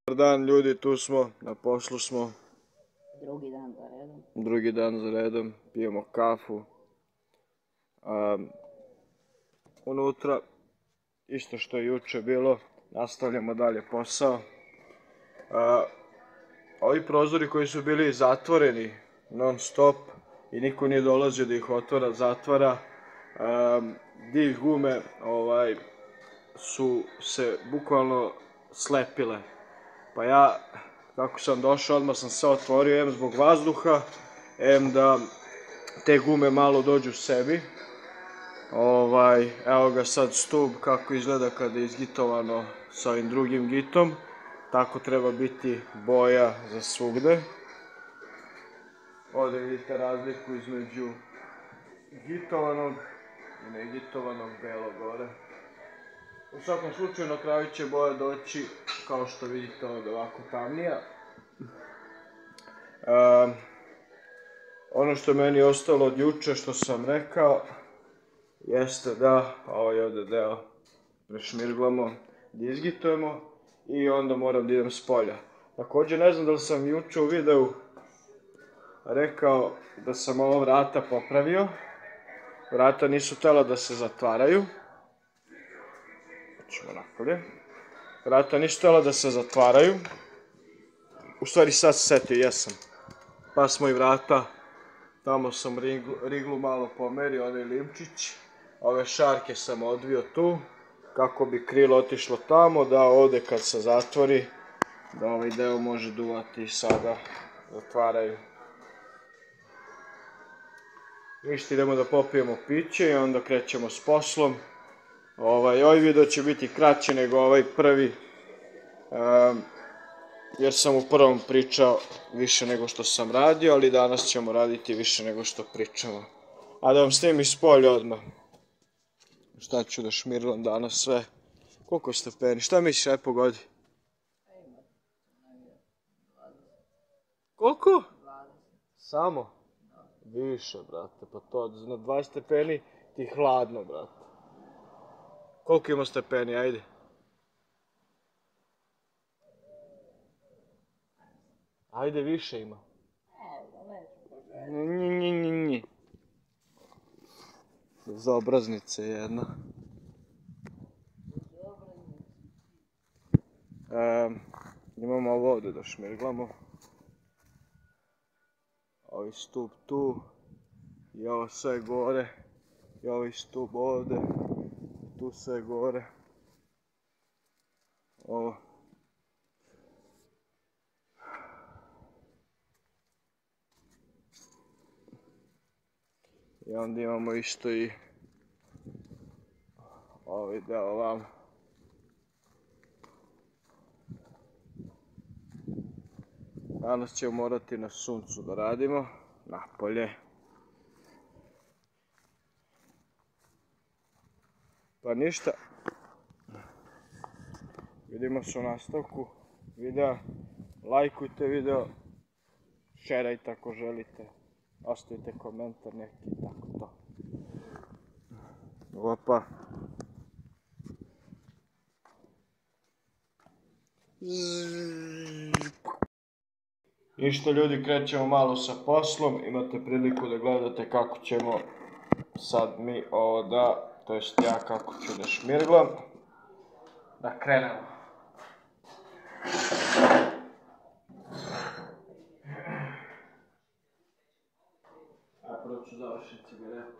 Dobar dan ljudi, tu smo, na poslu smo. Drugi dan za redom. Drugi dan za redom, pijemo kafu. Unutra, isto što je juče bilo, nastavljamo dalje posao. Ovi prozori koji su bili zatvoreni non stop i niko nije dolazio da ih otvara, zatvara, dih gume su se bukvalno slepile. Pa ja, kako sam došao, odmah sam se otvorio, em zbog vazduha, em da te gume malo dođu sebi. Evo ga sad stub kako izgleda kada je izgitovano sa ovim drugim gitom. Tako treba biti boja za svugde. Ovdje vidite razliku između gitovanog i negitovanog belog gore. U svakom slučaju na kraju će boja doći, kao što vidite, ovdje ovako tamnija. Ono što meni je ostalo od juče, što sam rekao, jeste da ovaj ovdje deo prešmirglamo, da izgitujemo i onda moram da idem s polja. Također ne znam da li sam juče u videu rekao da sam ovo vrata popravio. Vrata nisu htjela da se zatvaraju. Ćemo napolje. Vrata nisu htjela da se zatvaraju. U stvari sad se setio, jesam. Pa smo i vrata, tamo sam riglu malo pomerio, onaj limčić. Ove šarke sam odvio tu, kako bi krilo otišlo tamo, da ovdje kad se zatvori, da ovaj deo može duvati i sada zatvaraju. Ništa, idemo da popijemo piće i onda krećemo s poslom. Ovaj video će biti kraći nego ovaj prvi, jer sam u prvom pričao više nego što sam radio, ali danas ćemo raditi više nego što pričamo. A da vam snimim iz polja odmah. Šta ću da šmirlam danas sve. Koliko stepeni? Šta misliš, aj pogodi? Koliko? 20. Samo? Više, brate, pa to na 20 stepeni ti hladno, brate. Koliko ima stepeni, ajde? Ajde, više ima. Nji. Bezobraznice jedna. Imamo ovo ovdje da šmirglamo. Ovi stup tu. I ovo sve gore. I ovi stup ovdje. Tu sve gore. Ovo. I onda imamo isto i ovaj deo vam. Danas ćemo morati na suncu da radimo, napolje. Pa ništa. Vidimo se u nastavku videa. Lajkujte video, šerajte ako želite. Ostavite komentar neki, tako to. Opa. Ništa ljudi, krećemo malo sa poslom. Imate priliku da gledate kako ćemo sad mi ovo da, to jest ja kako ću da šmirglam. Da krenemo. Prvo ću završiti cigaretu.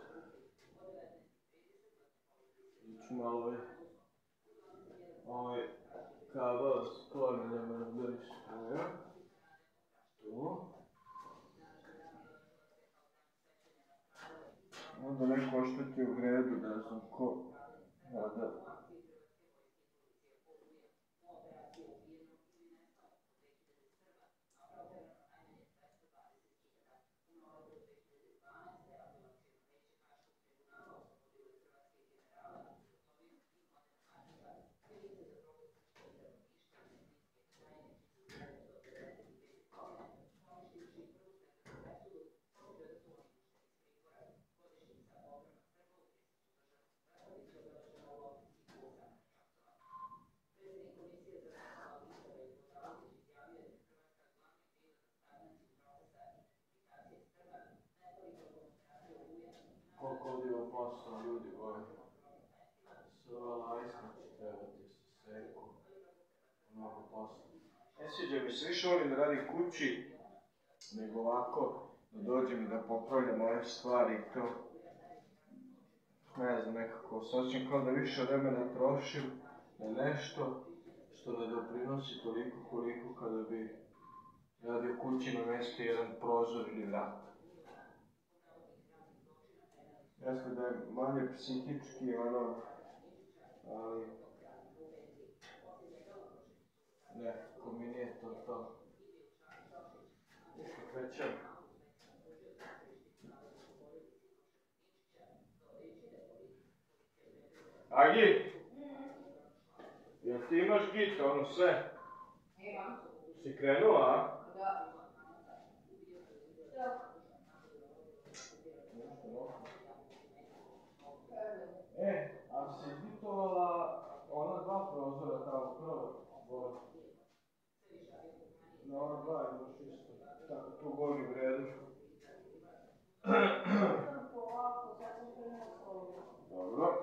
Ću malo ovaj kabel skloni da me razboriš. Tu. Onda neko ošteti u gredu, ne znam ko. Da. Ne sviđa mi se, više volim da radim kući, nego ovako, da dođem i da popravljam ove stvari i to. Ne znam, nekako se osjećam kao da više vremena trošim na nešto što ne doprinosi toliko koliko kada bi radio kući na mjestu jedan prozor ili vrat. Jasno da je manje psihički, ali nekako mi nije to. Krećem. Agi, jel ti imaš git, ono sve? Imam. Si krenula, a? Da. A si gitovala ona dva prozora tamo prvo? Na ona dva imaš isto, tako tu gori u redu. Dobro.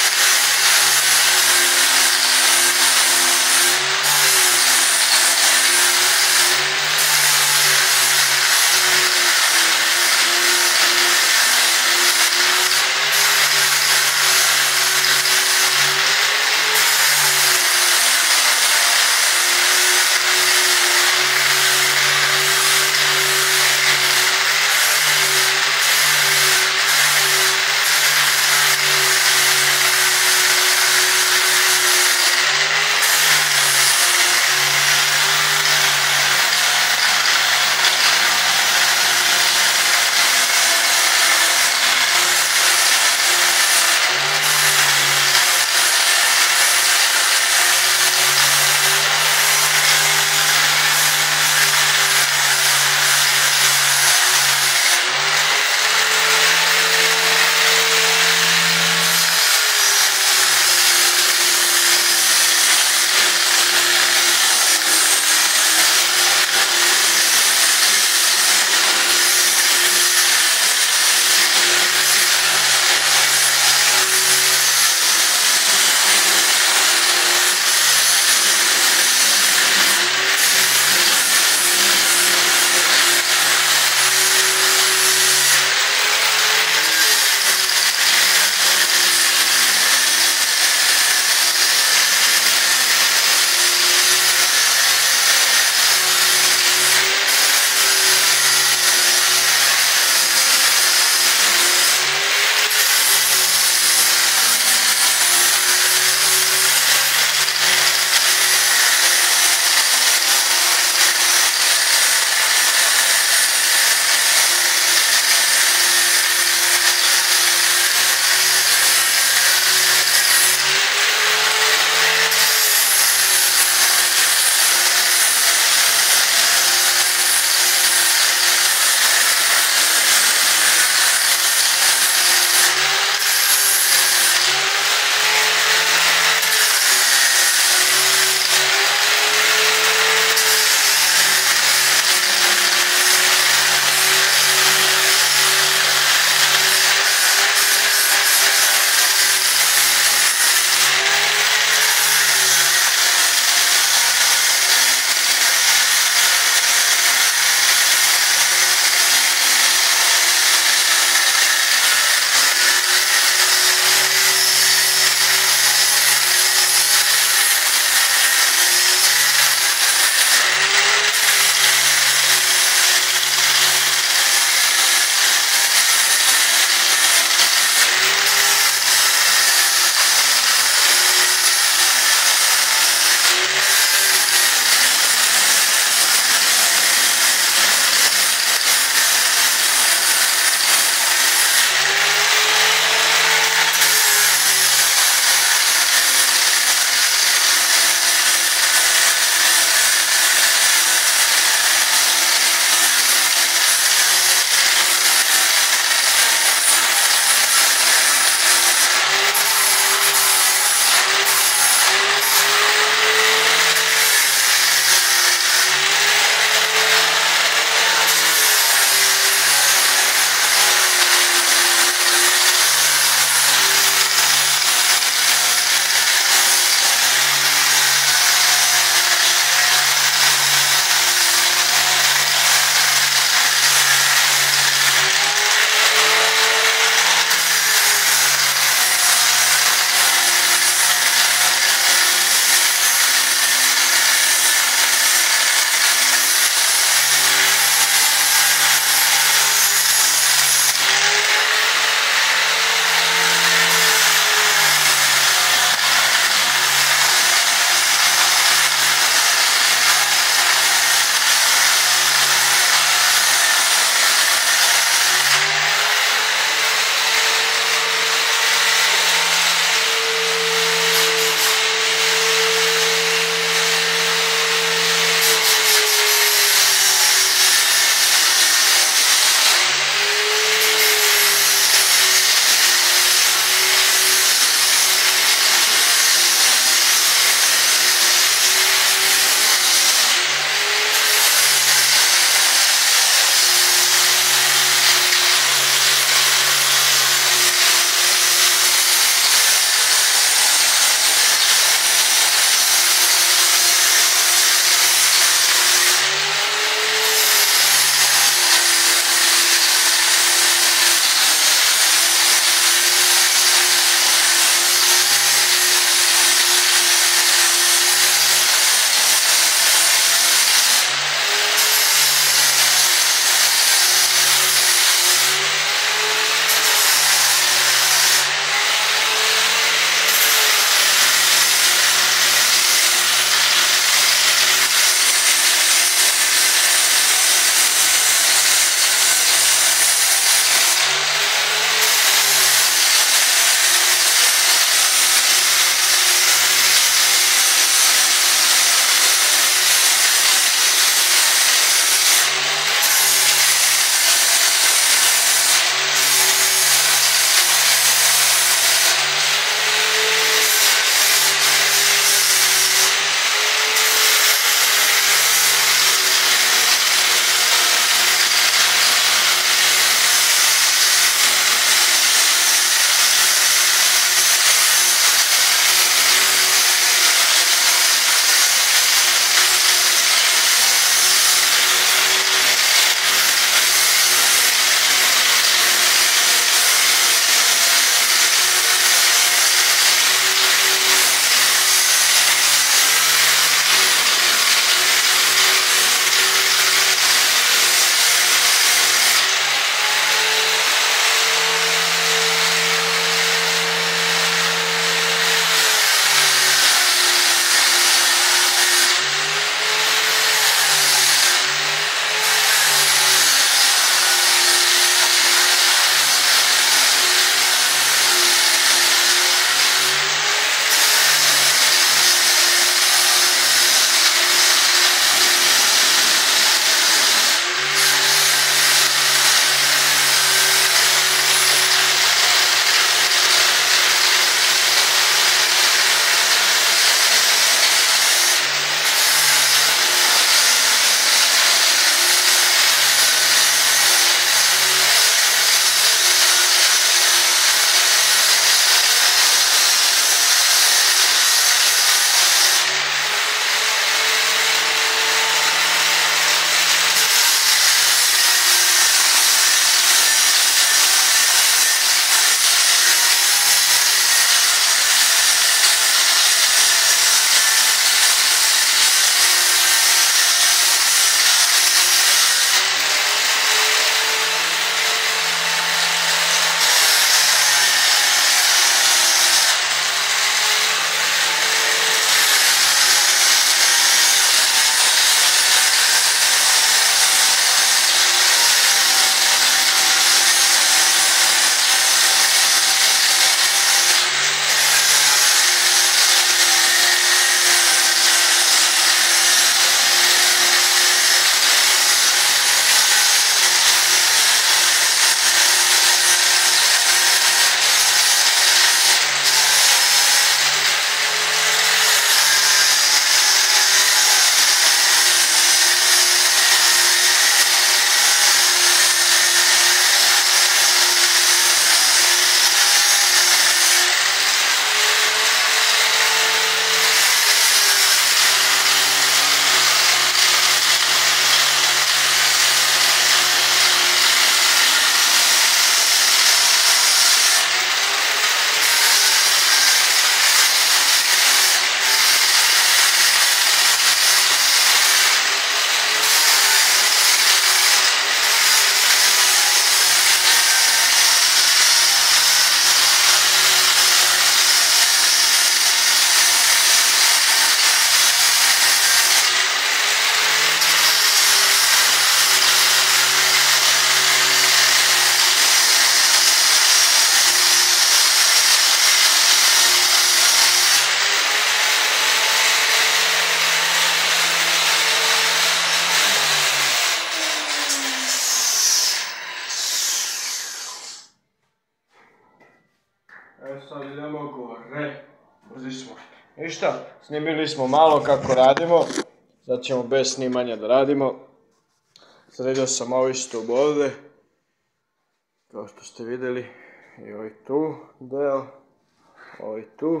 Ništa, snimili smo malo kako radimo. Sad ćemo bez snimanja da radimo. Sredio sam ovaj stup ovdje. Kao što ste vidjeli. I ovaj tu deo. Ovaj tu.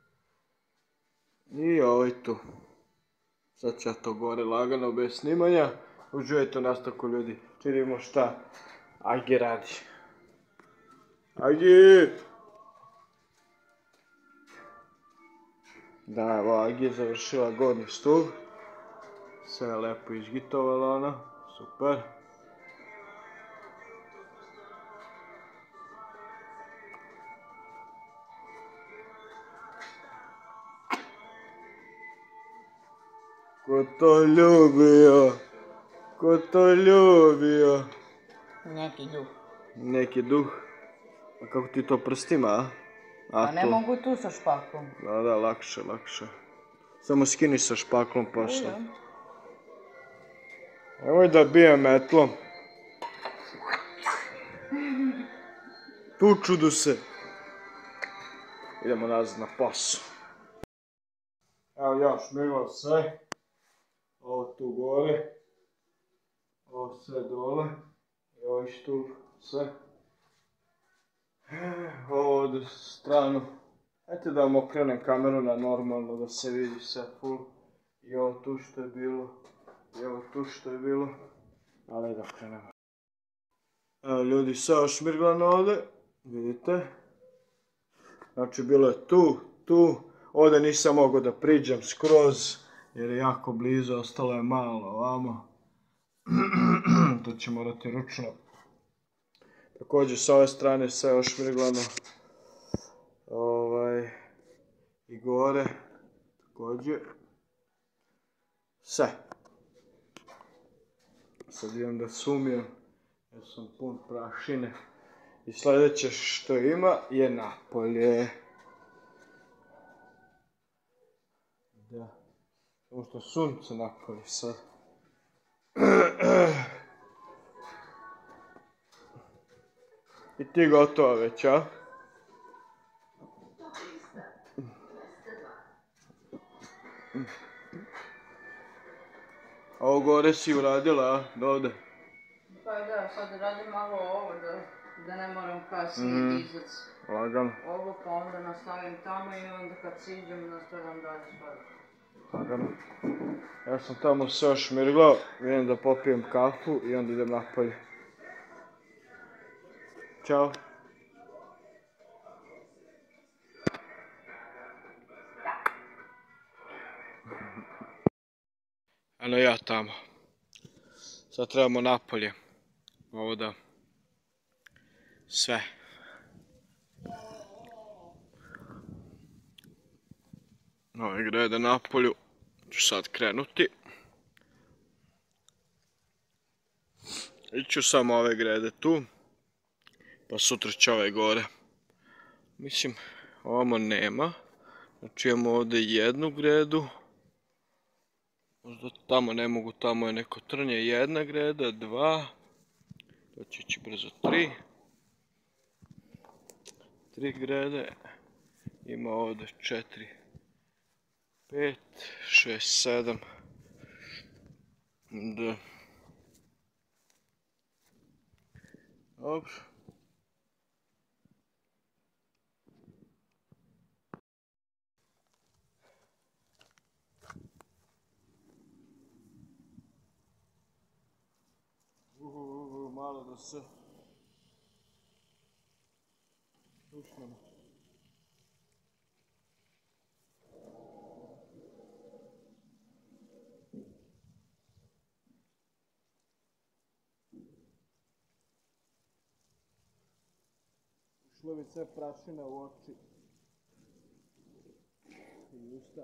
I ovaj tu. Sad ću ja to gore lagano bez snimanja. Uživajte u nastavku ljudi. Činimo šta Agi radi. Agi! Da, evo Agi je završila gornji stup. Sve je lepo izgitovalo ono. Super. Ko to ljubio? Ko to ljubio? Neki duh. Neki duh? A kako ti to prstima, a? A ne mogu tu sa špakom. Da, lakše. Samo skini sa špaklom posle. Nemoj da bijem metlom. Tučudu se. Idemo nazad na posao. Evo ja šmiglam sve. Ovo tu gore. Ovo sve dole. I ovaj štup sve. Ovo ovdje stranu. Ajde da vam okrenem kameru na normalno da se vidi sve full. I ovo tu što je bilo. I ovo tu što je bilo. Ali da okrenemo. Evo ljudi, sve ošmirglano ovdje. Vidite. Znači bilo je tu. Ovdje nisam mogao da priđem skroz. Jer je jako blizu, ostalo je malo ovamo. To će morati ručno. Također s ove strane sve ošmirglano. I gore. Također. Sve. Sad idem da sumijem. Jer sam pun prašine. I sljedeće što ima je napolje. Da. Samo što sunce napolje sad. I ti gotova već, a? Ovo gore si uradila, a? Dovde? Pa da, sad radim malo ovo da ne moram kasnije izac. Lagano. Ovo pa onda nastavim tamo i onda kad siđem nastavim dalje stvari. Lagano. Ja sam tamo sve ošmirglao, vidim da popijem kafu i onda idem napolje. Ćao. Eno ja tamo. Sad trebamo napolje. Ovo da... Sve. Ove grede napolju. Ću sad krenuti. Iću samo ove grede tu. Pa sutra će ove gore. Mislim, ovamo nema. Znači imamo ovdje jednu gredu. Možda tamo ne mogu, tamo je neko trnje. Jedna greda, dva. To će ići brzo tri. Tri grede. Ima ovdje 4, 5, 6, 7. Da. Dobro. Malo da se ušnemo. Ušlo mi sve prašina u oči i usta.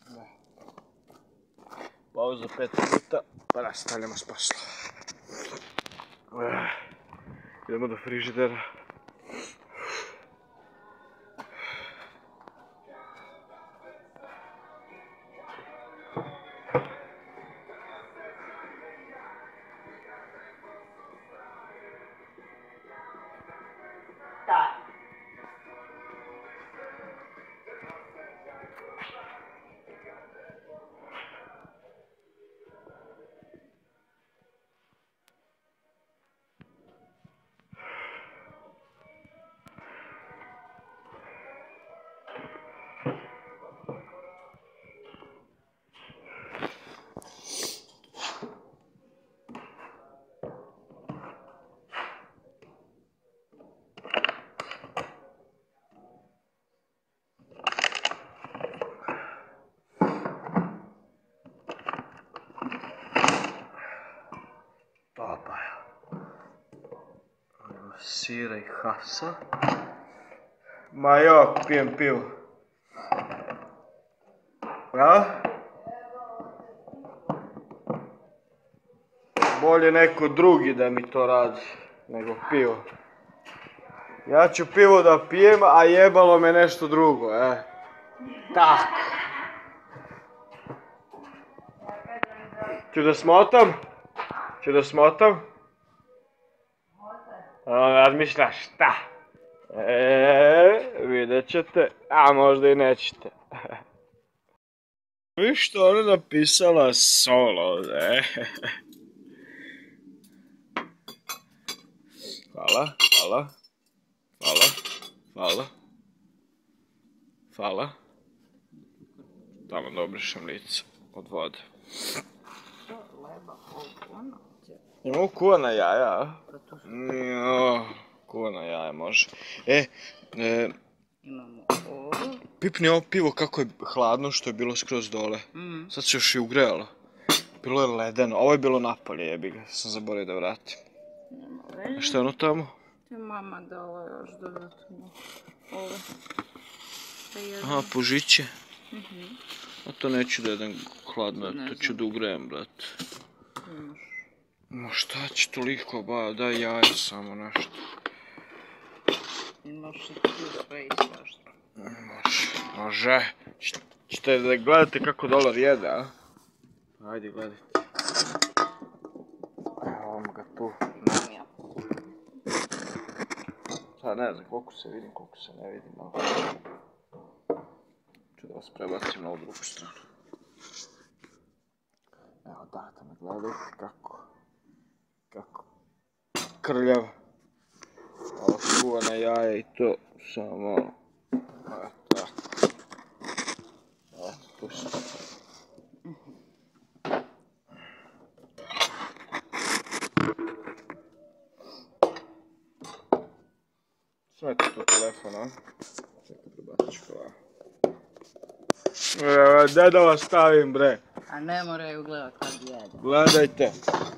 Pauza 5 minuta, pa nastavljamo s poslom. Idemo do frižidera. Papaja. Sira i hasa. Ma jo, pijem pivo. Ja? Bolje neko drugi da mi to radi, nego pivo. Ja ću pivo da pijem, a jebalo me nešto drugo, Tak. Ću da smotam? Ću da smotam? Razmišljaš, šta? Vidjet ćete, a možda i nećete. Viš što ona napisala solo, Hvala, hvala. Hvala, hvala. Hvala. Tamo da obrišem lice od vode. Ima kuvana jaja, a? Kuvana jaja može. Imamo ovo. Pipni ovo pivo kako je hladno što je bilo skroz dole. Sad se još i ugrejalo. Bilo je ledeno, ovo je bilo napolje, jebi ga, sam zaboravio da vratim. A šta je ono tamo? To je mama dala još dodatno ovo. Aha, pužiće. A to neću da jedem hladno, to ću da ugrejem, brate. Ma šta će toliko, ba, daj jaja samo nešto. Imaš i tu sve i svašta. Može. Ćete da gledate kako dolar jede, a? Ajde, gledajte. Evo vam ga tu. Sad ne znam koliko se vidim, koliko se ne vidim, ali... Ću da vas prebacim na ovu drugu stranu. Evo da me gledajte kako krljav. Ovo skuvana jaja i to samo malo. Evo tako. Evo, pusti. Smeti to telefon, a? Čekaj, prebacit ću ovo. Gdje da vas stavim, bre? A ne moraju gledat kad jede. Gledajte.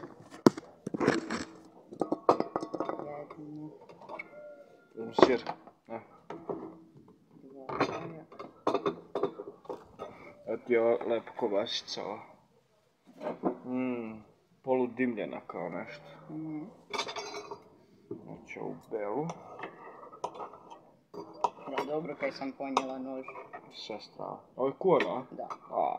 Idem sir. Evo ti je ova lepa kobasica ova. Poludimljena kao nešto. Znači ovu belu. Da, dobro kaj sam ponijela nož. Sve strava. Ovo je kuvano, a? Da.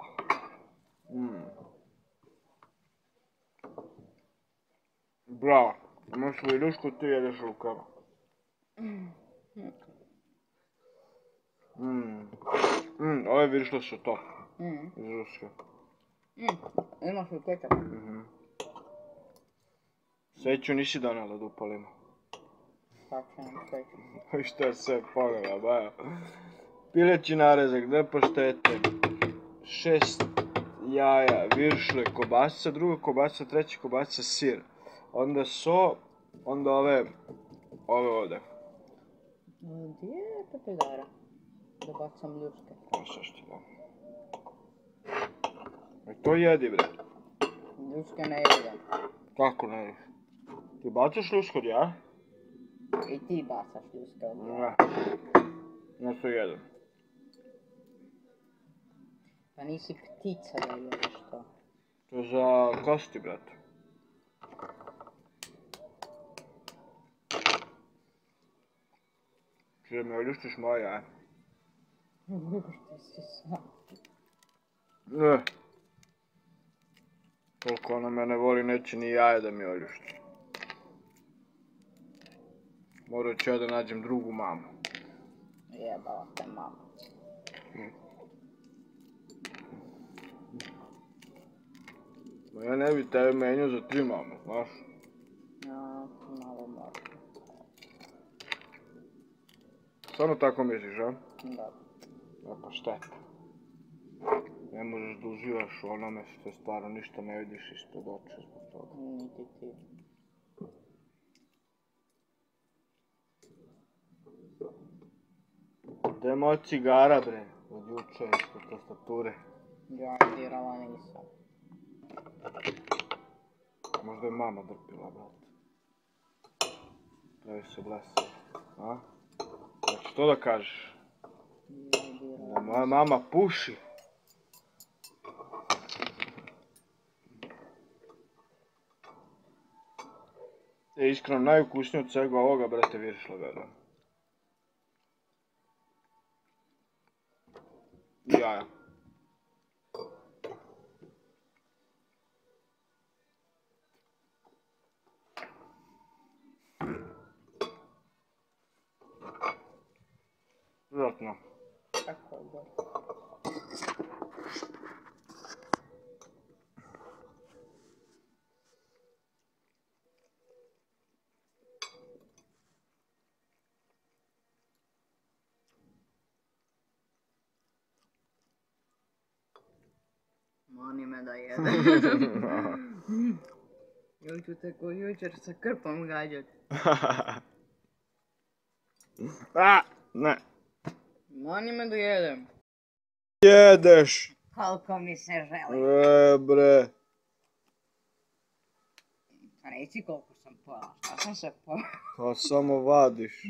Bravo. Imaš li ljušku, ti jedeš rukama. Ovo je vidiš li su to. Iz Ruske. Imaš li kečap? Sveću nisi donela da upalimo. Sad će nam sveću. I što je sve pogledala, baja. Pileći narezak, 2 paštete, 6 jaja, viršle, kobasica, druga kobasica, treća kobasica, sir. Onda so, onda ove ovdje. Gdje je papegara? Da bacam ljuske. Ovo sve što dam. To jedi, bre. Ljuske ne jedem. Kako ne jediš? Ti bacaš ljusk od jaja? I ti bacaš ljuske od jaja. Ne, to jedem. Pa nisi ptica da jedeš to. To je za kosti, brate. Ti da mi oljuštiš moja jaja. Ljušti se sam. Ne. Koliko ona mene voli, neće ni jaje da mi oljušti. Morat ću ja da nađem drugu mamu. Jebala te mama. Ma ja ne bi tebe menjao za 3 mame, znaš? Ja, malo možda. Stvarno tako misliš, a? Da. Ja pa šteta. Ne možeš da uživaš u onome što stvarno ništa ne vidiš ispred oča zbog toga. Niti ti. Gde je moja cigara, bre? Od juče ispod tastature. Ja dirala nisam. Možda je mama drpila, brate. Pravi se blesa. A? Znači to da kažeš? Da moja mama puši. Iskreno, najukusnije od svega ovoga, brate, viršla verujem. Jaja. Vjerojatno. Tako je dobro. Mani me da jede. Ja ću te ko jučer sa krpom gađat. A, ne. Mani me da jedem. Jedeš. Koliko mi se želi. Bre. Reci koliko sam pojela. Šta sam se pojela? Pa samo vadiš.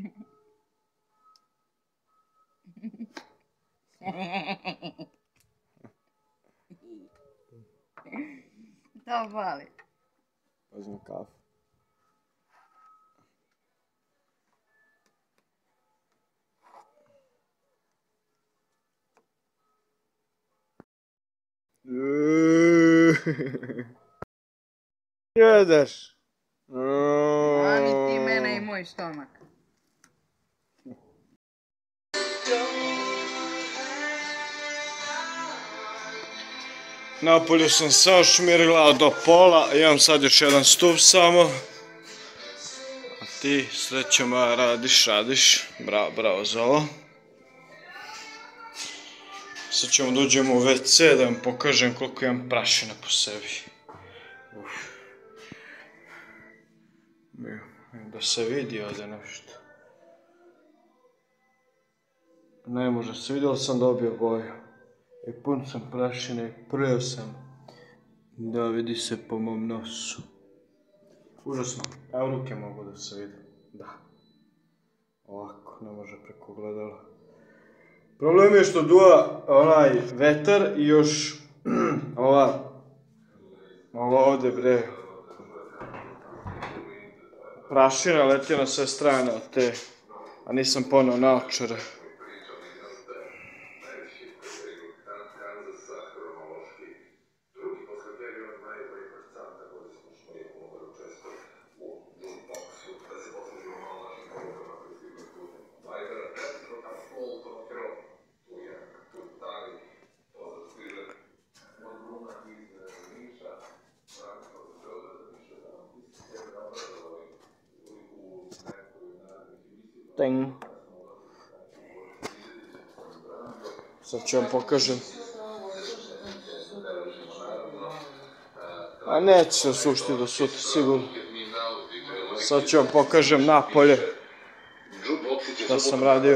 To voli. Uzmi kafu. Jedeš. Mani ti mene i moj stomak. Napolju sam se ošmirila do pola, imam sad još jedan stup samo. A ti, srećo moja, radiš. Bravo za ovo. Sad ćemo da uđemo u WC da vam pokažem koliko imam prašine po sebi. Da se vidi ovdje nešto. Ne može se, vidio sam dobio boju. I pun sam prašine i preo sam. Da, vidi se po mom nosu. Užasno. Evo ruke mogu da se vidi. Da. Ovako, ne može preko gledala. Problem je što duva onaj vetar i još ovo ovdje bre. Prašina leti na sve strane od te. A nisam poneo naočare. Ting. Sad ću vam pokažem. A neće se sušti do sutra, sigurno. Sad ću vam pokažem napolje. Šta sam radio.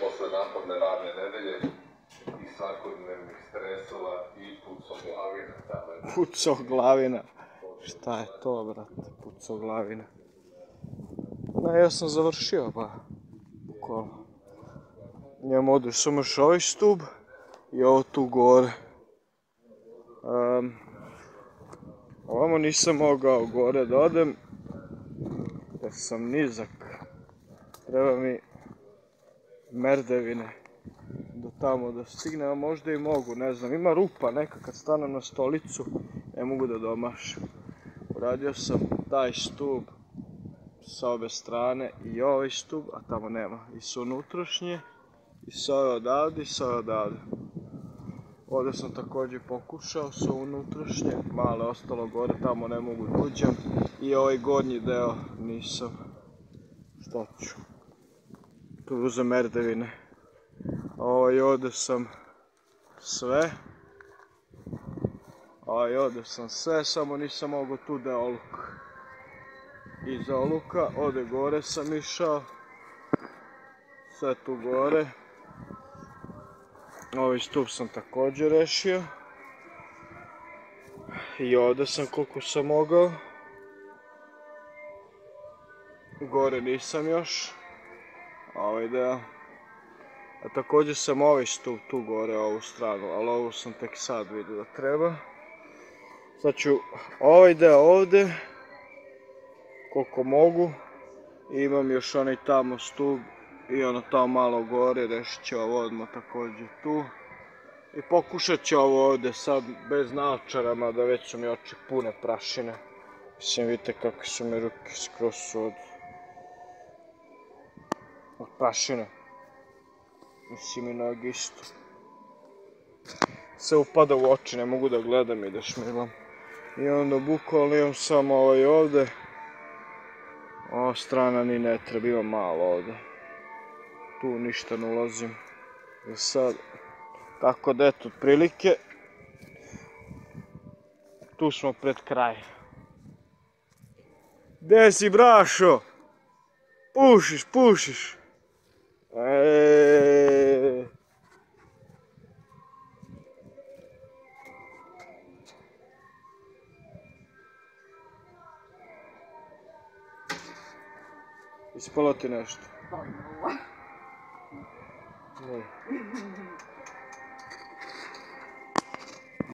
Pucao glavina. Šta je to, brate? Pucao glavina. Ne, ja sam završio, ba. Bukvalno. Njemu ode samo još ovaj stub i ovo tu gore. Ovamo nisam mogao gore da odem, jer sam nizak. Treba mi merdevine do tamo da stignem, a možda i mogu, ne znam, ima rupa neka kad stanem na stolicu, ne mogu da domašim. Uradio sam taj stub sa obe strane i ovaj stub, a tamo nema, i sa unutrašnje, i sa ove odavde, i sa ove odavde. Ovdje sam također pokušao sa unutrašnje, malo je ostalo gore, tamo ne mogu da uđem, i ovaj gornji deo nisam. Što ću? Tu uzem merdevine. Ovdje sam sve. Ovdje sam sve, samo nisam mogao tu da je oluk. Iza oluka, ovdje gore sam išao. Sve tu gore. Ovaj stup sam također rešio. I ovdje sam koliko sam mogao. Gore nisam još. Ovaj deo. A također sam ovaj stup tu gore, ovu stranu, ali ovu sam tek sad vidio da treba. Sad ću ovaj deo ovdje, koliko mogu. I imam još onaj tamo stup i ono tamo malo gore, rešit ću ovo odmah također tu. I pokušat ću ovo ovdje sad bez naočara, mada već su mi oči pune prašine. Mislim, vidite kako su mi ruke skroz od prašine. Mislim i noge isto. Sve upada u oči, ne mogu da gledam i da šmilam. I onda bukvalno imam samo ovaj ovdje. Ova strana ni ne treba, imam malo ovdje. Tu ništa ne ulazim. I sad, tako da eto, otprilike. Tu smo pred kraj. Gde si, brašo? Pušiš, pušiš. Ispalo ti nešto? Pa, Ne.